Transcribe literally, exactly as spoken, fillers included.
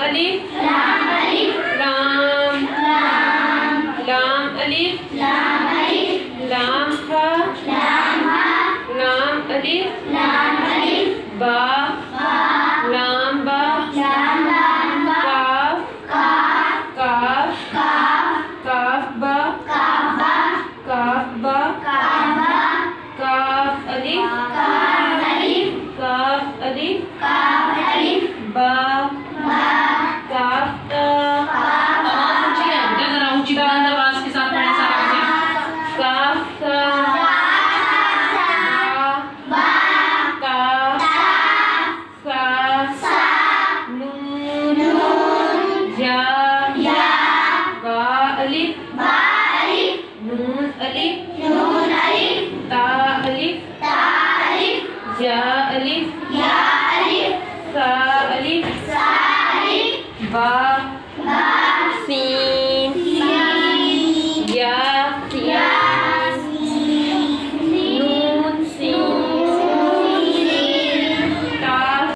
अलिफ लाम अलिफ लाम लाम लाम अलिफ लाम अलिफ लाम हा लाम हा लाम अलिफ लाम अलिफ बा बा लाम बा लाम लाम बा काफ काफ काफ काफ बा काफ बा काफ बा काफ बा काफ अलिफ काफ अलिफ काफ अलिफ काफ अलिफ बा बा काफ ता आवाज ऊंची है बेटा, जरा ऊंची बुलंद आवाज के साथ पढ़ें सारा बच्चे। काफ ता बा का सा सा नून नून या या बा अलिफ बा अलिफ नून अलिफ नून अलिफ ता अलिफ ता अलिफ या अलिफ या अलिफ सा अलिफ सा अलिफ बा बा